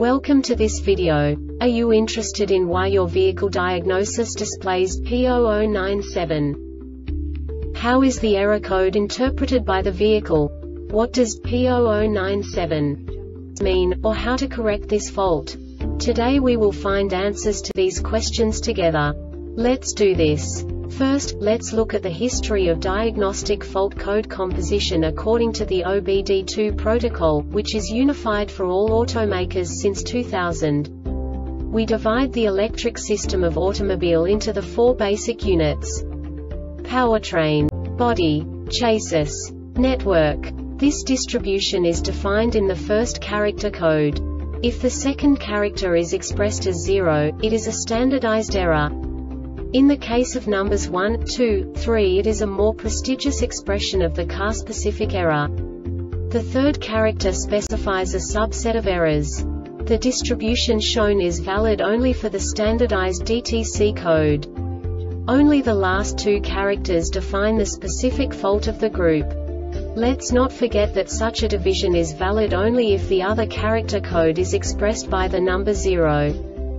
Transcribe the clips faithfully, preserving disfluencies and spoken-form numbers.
Welcome to this video. Are you interested in why your vehicle diagnosis displays P zero zero nine seven? How is the error code interpreted by the vehicle? What does P zero zero nine seven mean, or how to correct this fault? Today we will find answers to these questions together. Let's do this. First, let's look at the history of diagnostic fault code composition according to the O B D two protocol, which is unified for all automakers since two thousand. We divide the electric system of automobile into the four basic units: powertrain, body, chassis, network. This distribution is defined in the first character code. If the second character is expressed as zero, it is a standardized error. In the case of numbers one, two, three, it is a more prestigious expression of the car-specific error. The third character specifies a subset of errors. The distribution shown is valid only for the standardized D T C code. Only the last two characters define the specific fault of the group. Let's not forget that such a division is valid only if the other character code is expressed by the number zero.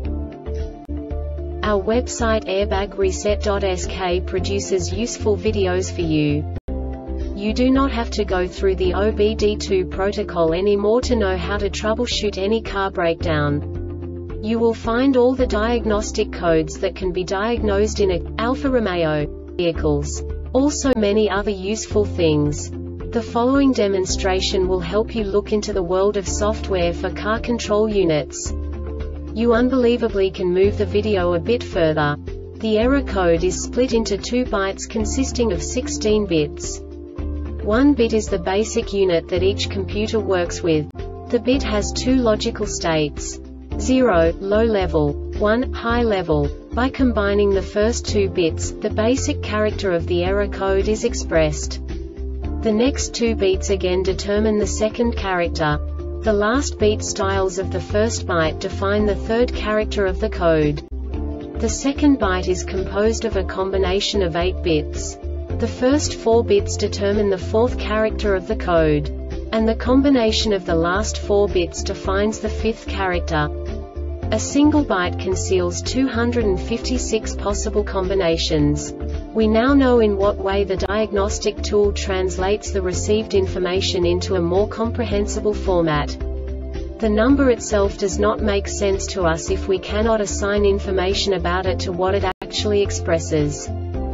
Our website airbag reset dot S K produces useful videos for you. You do not have to go through the O B D two protocol anymore to know how to troubleshoot any car breakdown. You will find all the diagnostic codes that can be diagnosed in a Alfa Romeo vehicles. Also many other useful things. The following demonstration will help you look into the world of software for car control units. You unbelievably can move the video a bit further. The error code is split into two bytes consisting of sixteen bits. One bit is the basic unit that each computer works with. The bit has two logical states: zero, low level, one, high level. By combining the first two bits, the basic character of the error code is expressed. The next two bits again determine the second character. The last beat styles of the first byte define the third character of the code. The second byte is composed of a combination of eight bits. The first four bits determine the fourth character of the code. And the combination of the last four bits defines the fifth character. A single byte conceals two hundred fifty-six possible combinations. We now know in what way the diagnostic tool translates the received information into a more comprehensible format. The number itself does not make sense to us if we cannot assign information about it to what it actually expresses.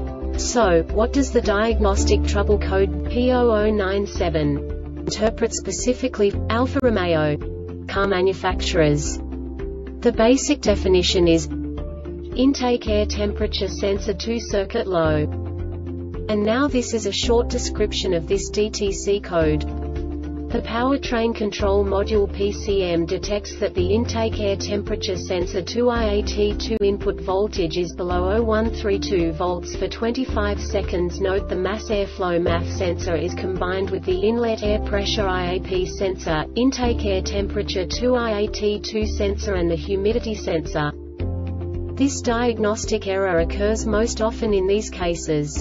So, what does the diagnostic trouble code P zero zero nine seven interpret specifically for Alfa Romeo car manufacturers? The basic definition is intake air temperature sensor two circuit low. And now this is a short description of this D T C code. The powertrain control module P C M detects that the intake air temperature sensor two I A T two input voltage is below zero point one three two volts for twenty-five seconds. Note the mass airflow M A F sensor is combined with the inlet air pressure I A P sensor, intake air temperature two I A T two sensor and the humidity sensor. This diagnostic error occurs most often in these cases: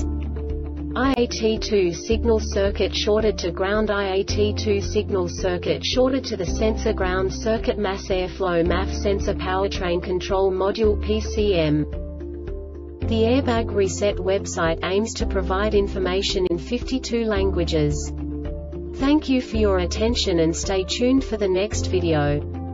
I A T two signal circuit shorted to ground, I A T two signal circuit shorted to the sensor ground circuit, mass airflow M A F sensor, powertrain control module P C M. The Airbag Reset website aims to provide information in fifty-two languages. Thank you for your attention and stay tuned for the next video.